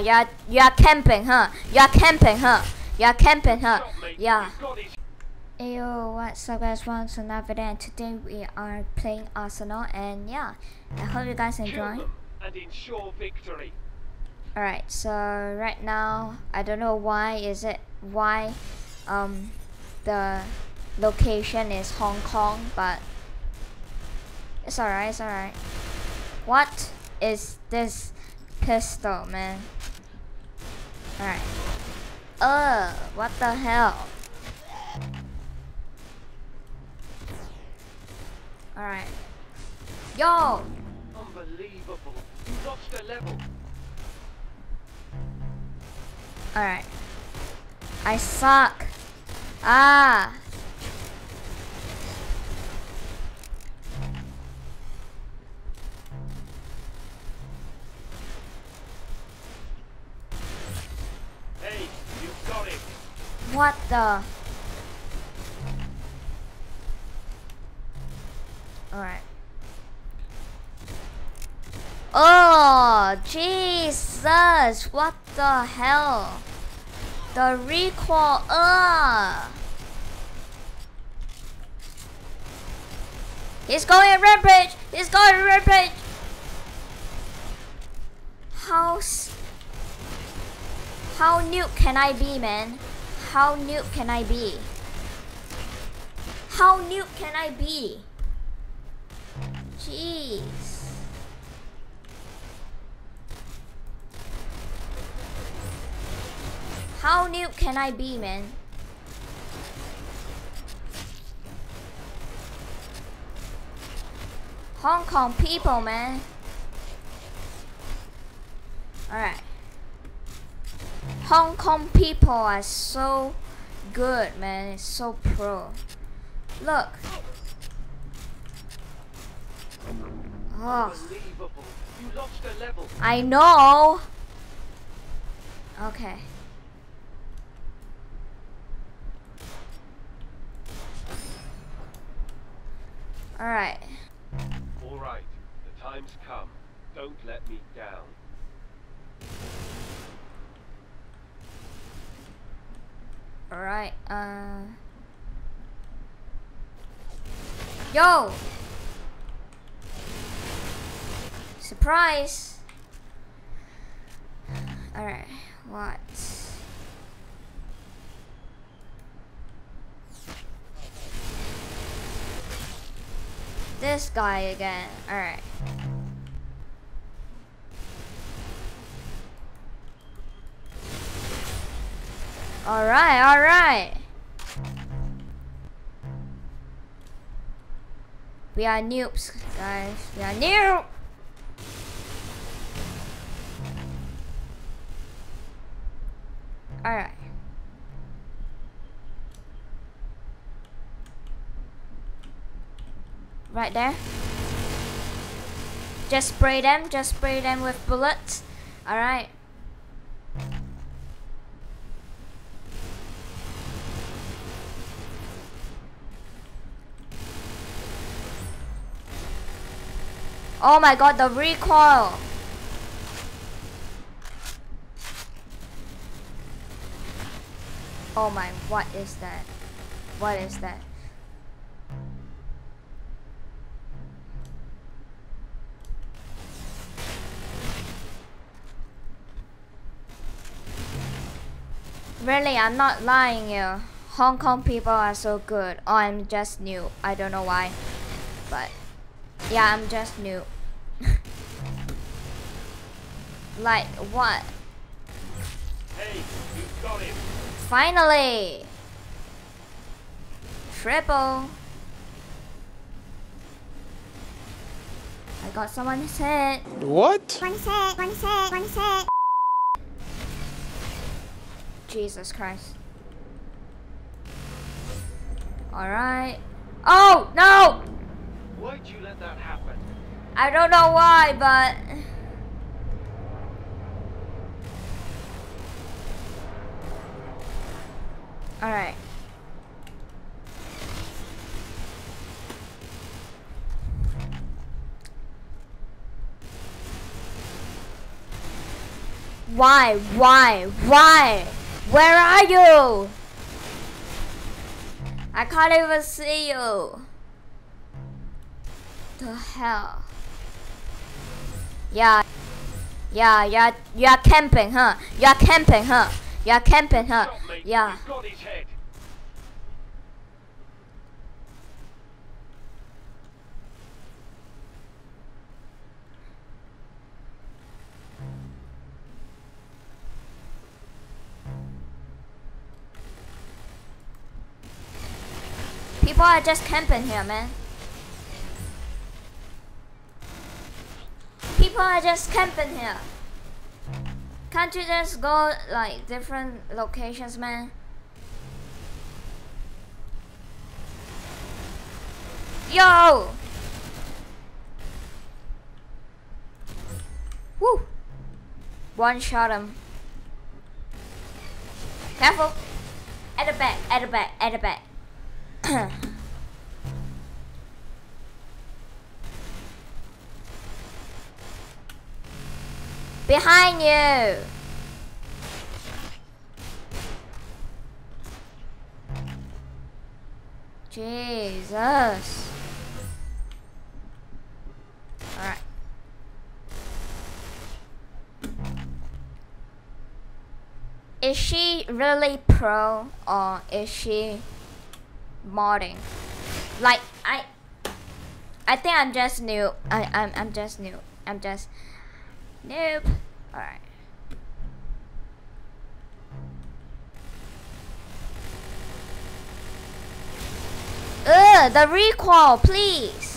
You're camping, huh? You're camping, huh? You're camping, huh? Yeah. Ayo, what's up guys, welcome to another video, and today we are playing Arsenal, and yeah, I hope you guys enjoy. And ensure victory. Alright, so right now, I don't know why the location is Hong Kong, but it's alright. What is this pistol, man? Alright. What the hell? Alright. Yo! Unbelievable. You lost a level. Alright. I suck. Ah! Hey, you got it. What the? Alright. Oh, Jesus! What the hell? The recoil, He's going a rampage! He's going a rampage! How noob can I be, man? How noob can I be? How noob can I be? Jeez. How noob can I be, man? Hong Kong people, man. Alright. Hong Kong people are so good, man. It's so pro. Look. Oh. Unbelievable. You lost a level. I know. Okay. Alright. Alright, the time's come. Don't let me down. Alright, Yo! Surprise! Alright, what? This guy again. Alright. Alright. We are noobs, guys. We are noob. Alright. Right there. Just spray them with bullets. Alright. Oh my god, the recoil. Oh my, what is that? What is that? Really, I'm not lying you. Hong Kong people are so good. Oh, I'm just new. I don't know why. But yeah, I'm just new. Like what? Hey, you got it. Finally! Triple. I got someone's hit. What? One set. Jesus Christ. Alright. Oh, no! Why'd you let that happen? I don't know why, but... Alright. Why? Where are you? I can't even see you. The hell? Yeah, you're camping, huh? You're camping, huh? You're camping, huh? Stop, mate. Yeah. You've got his head. People are just camping here, man. People are just camping here. Can't you just go like different locations, man? Yo! Woo! One shot him. Careful! At the back, at the back, at the back. Behind you! Jesus! Alright. Is she really pro or is she modding? Like I think I'm just new. I'm just new. I'm just nope. Alright. Ugh, the recoil, please.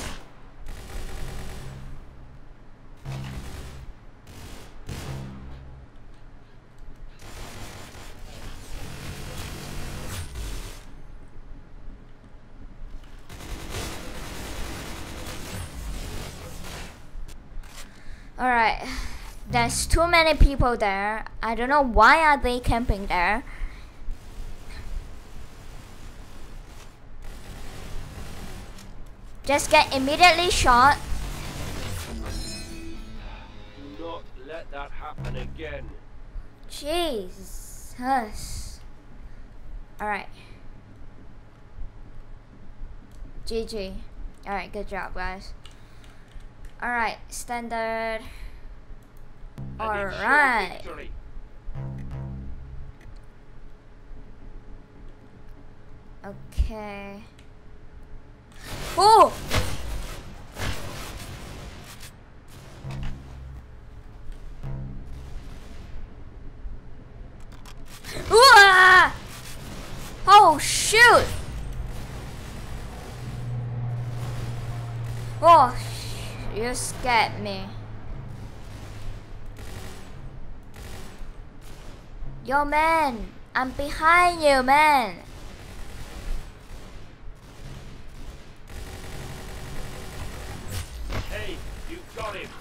Alright. There's too many people there. I don't know why are they camping there. Just get immediately shot. Do not let that happen again. Jesus. Alright. GG. Alright, good job, guys. Alright, standard. Alright. Okay. Oh! Ooh-ah! Oh shoot! Oh, you scared me. Yo man, I'm behind you, man. Hey, you got him.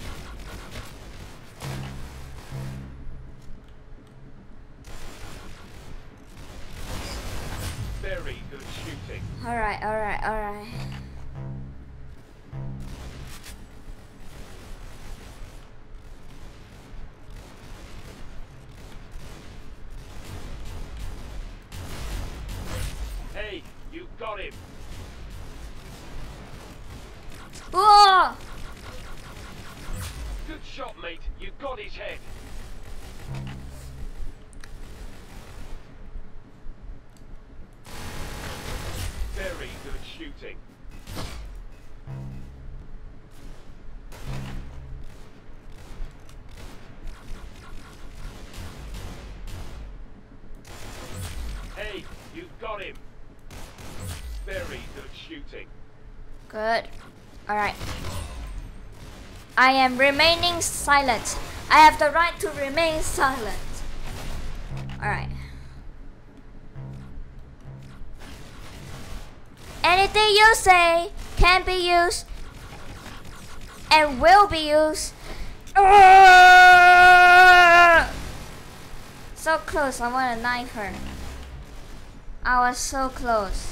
Very good shooting. Alright. Hey, you got him. Oh! Good shot, mate. You got his head. Very good shooting. Hey, you got him. Very good shooting. Good. Alright. I am remaining silent. I have the right to remain silent. Alright. Anything you say can be used and will be used. So close, I want to knife her. I was so close.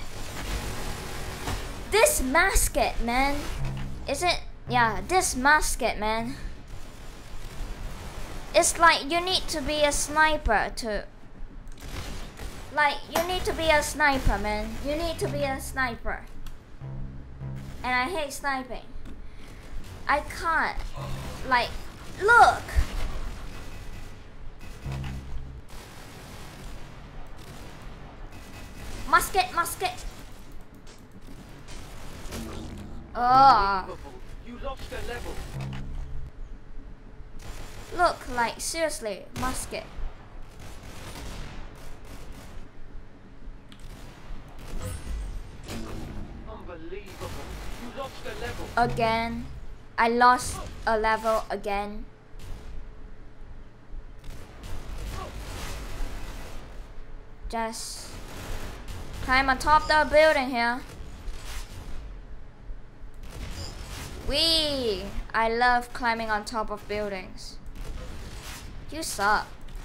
This musket, man. Is it? Yeah, this musket, man. It's like you need to be a sniper to... Like, you need to be a sniper, man. You need to be a sniper. And I hate sniping. I can't. Like, look! Musket, musket! Oh. You lost a level. Look, like, seriously, musket. Unbelievable. You lost a level. Again. I lost a level again. Just climb on top of the building here. Wee! I love climbing on top of buildings. You suck.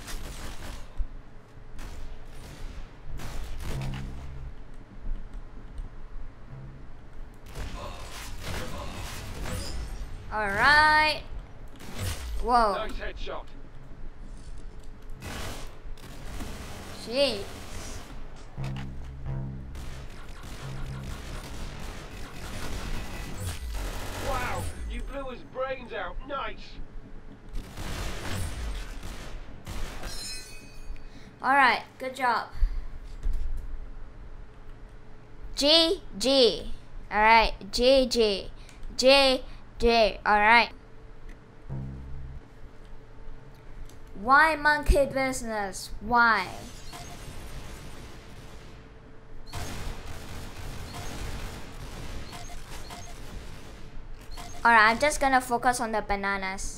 Alright. Whoa. Nice headshot. Jeez. Wow, you blew his brains out. Nice. Alright, good job. GG. Alright, GG. GG. Alright. Why monkey business? Why? Alright, I'm just gonna focus on the bananas.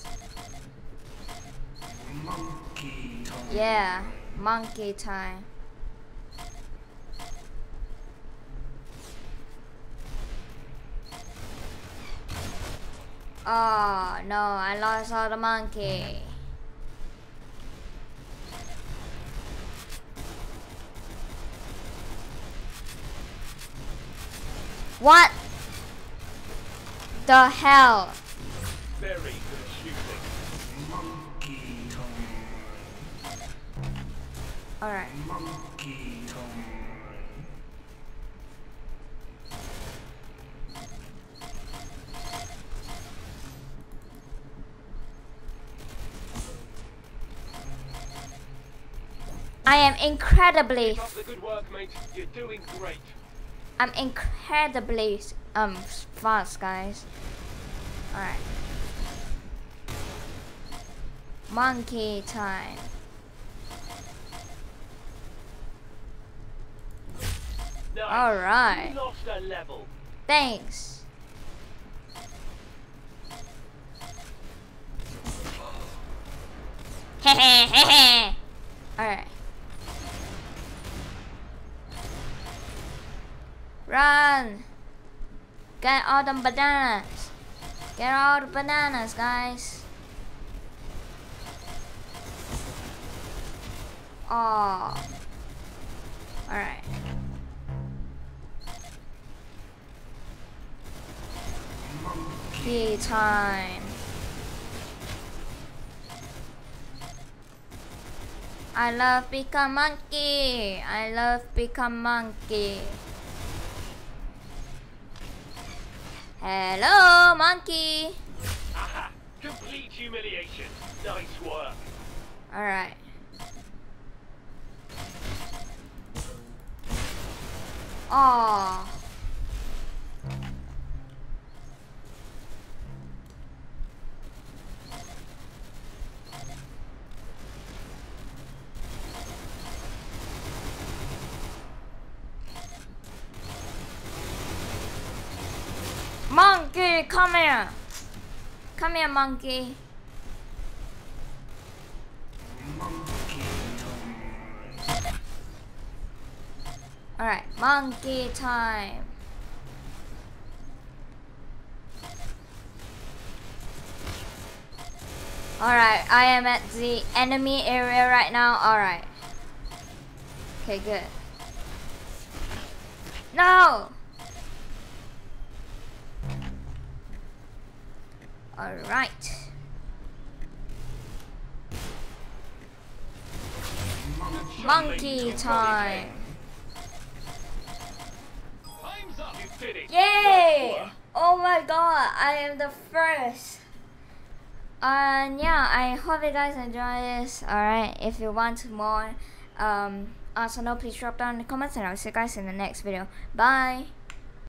Monkey time. Yeah, monkey time. Oh no, I lost all the monkey. What the hell? Very good shooting. Monkey time. Alright. Monkey time. I am incredibly Keep up the good work, mate. You're doing great. I'm incredibly fast, guys. Alright. Monkey time. Nice. Alright. You lost a level. Thanks. Hehe. Alright. Run! Get all the bananas! Get all the bananas, guys! Oh. Alright. Monkey time. I love become monkey. I love become monkey. Hello, monkey. Aha! Complete humiliation. Nice work. Alright. Oh. Monkey, come here. Come here, monkey. Monkey time. Alright, monkey time. Alright, I am at the enemy area right now. Alright. Okay, good. No! Alright. Monkey time. Time's up. You finished. Yay! Oh my god, I am the first. And yeah, I hope you guys enjoy this. Alright, if you want more Arsenal, please drop down in the comments and I'll see you guys in the next video. Bye!